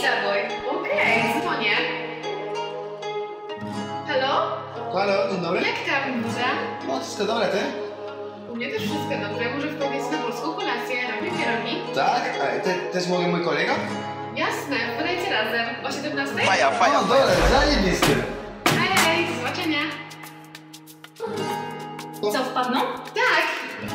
Boy. Okej, dzwonię. Halo? Halo, dzień dobry. Jak tam, Buza? No, wszystko dobre, ty? U mnie też wszystko dobrze. Może wpowiedz na polską kolację. Robię pierogi. Tak? A ty też mogę mój kolega? Jasne, podajcie razem. O 17? No, dobra, zajebisty. Hej, do zobaczenia. Co, wpadną? Tak.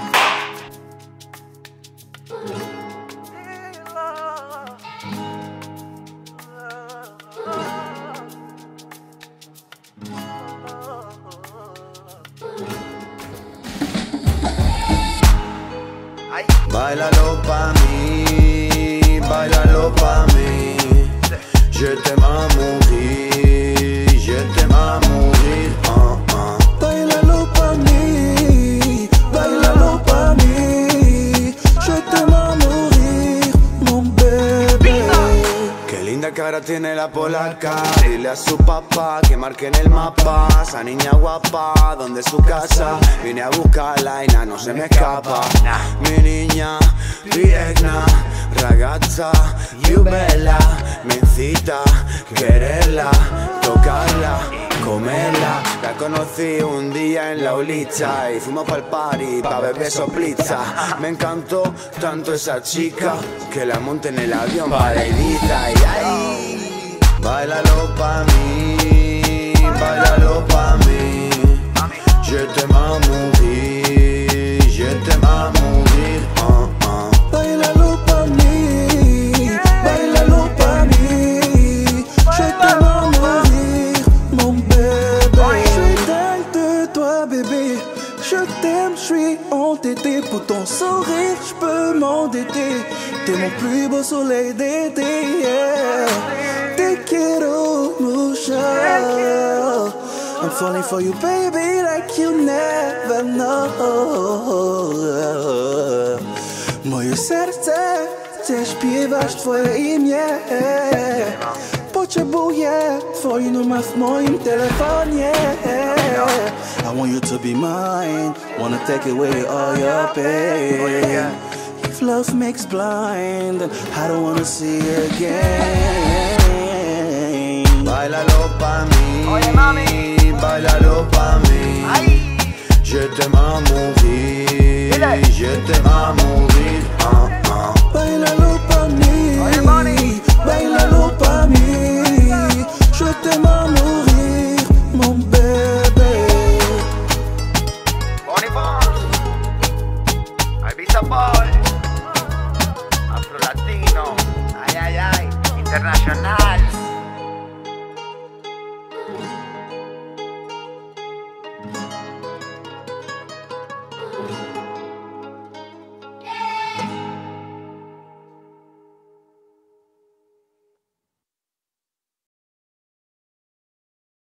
Bailalo pa' mí, bailalo pa' mí. Je t'aime à mourir, je t'aime à mourir. Bailalo pa' mí, bailalo pa' mí. Je t'aime à mourir, mon bébé. Qué linda cara tiene la polaca. Dile a su papá que marque en el mapa. Esa niña guapa, ¿dónde es su casa? Vine a buscarla y nada, no se me escapa. Mi niña, piegna, ragazza, più bella. Me incita a quererla, tocarla, comerla. La conocí un día en la Uliza y fuimos pa'l party pa' beber soplizza. Me encantó tanto esa chica que la monté en el avión para Ibiza. Y ay, bailalo pa' mí, bailalo pa' mí. Je t'aime à mourir, je t'aime à mourir. Bailalo pa' mí, bailalo pa' mí. Je t'aime à mourir, mon bébé. Je suis dingue de toi, bébé. Je t'aime, je suis entêté. Pour ton sourire, je peux m'endetter. T'es mon plus beau soleil d'été, yeah. Te quiero mucho. I'm falling for you, baby, like you never know. Moje serce chce śpiewać twoje imię. Potrzebuję twój numer w moim telefonie. I want you to be mine. Wanna take away all your pain. If love makes blind, then I don't wanna see again. Bailalo pa' mí. Oye, mami. Bailalo pa' mí. Ay. Je t'aime à mourir, je t'aime à mourir. Bailalo pa' mí. Oye, mami. Bailalo pa' mí. Je t'aime à mourir, mon bébé. Bonnie Bones, Ibiza Boy, Afro Latino, ay, ay, ay, internacional.